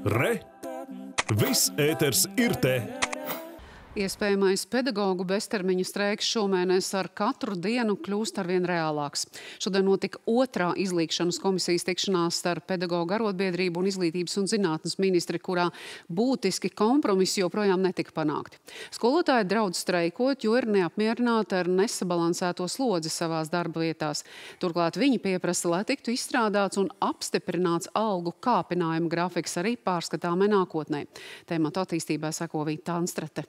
Re! Viss ēters ir te! Iespējamais pedagogu beztermiņa streiks šomēnes ar katru dienu kļūst arvien reālāks. Šodien notika otrā izlīgšanas komisijas tikšanās starp pedagogu arotbiedrību un izglītības un zinātnes ministri, kurā būtiski kompromisi joprojām netika panākti. Skolotāji draudz streikot, jo ir neapmierināti ar nesabalansēto slodzi savās darba vietās. Turklāt viņi pieprasa, lai tiktu izstrādāts un apstiprināts algu kāpinājuma grafiks arī pārskatāmai nākotnē. Tēmatu attīstībai seko Vīta Anstrate.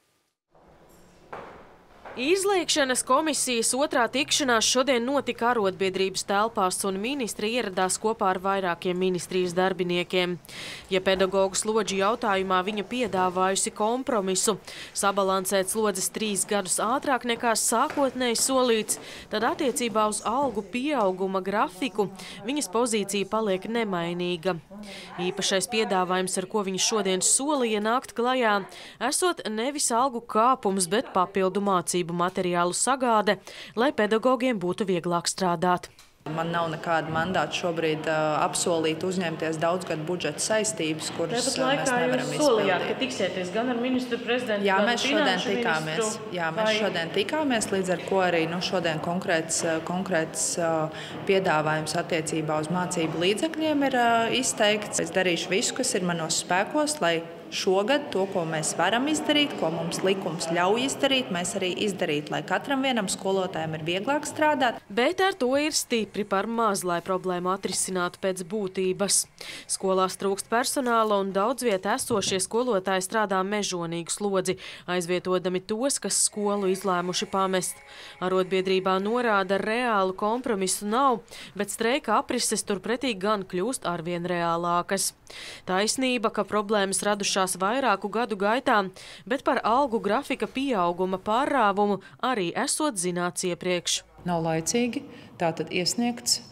Izliekšanas komisijas otrā tikšanās šodien notika arotbiedrības telpās, un ministri ieradās kopā ar vairākiem ministrijas darbiniekiem. Ja pedagogu slodžu jautājumā viņa piedāvājusi kompromisu, sabalansēt slodzes 3 gadus ātrāk nekā sākotnēji solīts, tad attiecībā uz algu pieauguma grafiku viņas pozīcija paliek nemainīga. Īpašais piedāvājums, ar ko viņa šodien solīja nākt klajā, esot nevis algu kāpums, bet papildu mācību materiālu sagāde, lai pedagogiem būtu vieglāk strādāt. Man nav nekāda mandāta šobrīd apsolīt uzņemties daudzgadu budžeta saistības, kuras mēs nevaram izpildīt. Solījāt, ka tiksieties gan ar ministru prezidentu, Jā, gan mēs šodien tikāmies. ministru, Jā, mēs šodien tikāmies, līdz ar ko arī šodien konkrēts piedāvājums attiecībā uz mācību līdzekļiem ir izteikts. Es darīšu visu, kas ir manos spēkos, lai šogad to, ko mēs varam izdarīt, ko mums likums ļauj izdarīt, mēs arī izdarīt, lai katram vienam skolotājam ir vieglāk strādāt. Bet ar to ir stipri par maz, lai problēmu atrisinātu pēc būtības. Skolās trūkst personāla un daudz vietā esošie skolotāji strādā mežonīgu slodzi, aizvietodami tos, kas skolu izlēmuši pamest. Arotbiedrībā norāda, reālu kompromisu nav, bet streika aprises turpretī gan kļūst arvien reālākas. Taisnība, ka problēmas radušās vairāku gadu gaitā, bet par algu grafika pieauguma pārrāvumu arī esot zināts iepriekš. Nav laicīgi tātad iesniegts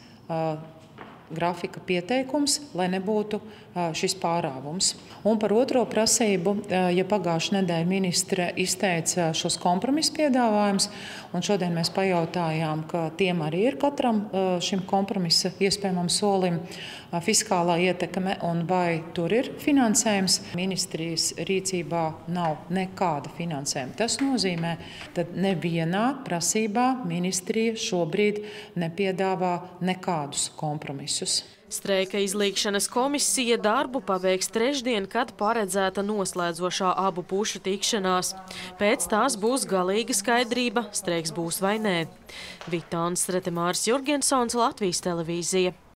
grafika pieteikums, lai nebūtu šis pārāvums. Un par otro prasību, ja pagājušā nedēļa ministre izteica šos kompromisu piedāvājumus, un šodien mēs pajautājām, ka tiem arī ir katram šim kompromisa iespējamam solim fiskālā ietekme un vai tur ir finansējums. Ministrijas rīcībā nav nekāda finansējuma. Tas nozīmē, ka nevienā prasībā ministrija šobrīd nepiedāvā nekādus kompromisus. Streika izlīgšanas komisija darbu pabeigs trešdien, kad paredzēta noslēdzošā abu pušu tikšanās. Pēc tās būs galīga skaidrība, streiks būs vai nē. Vīta Anstrate, Māris Jurgensons, Latvijas televīzija.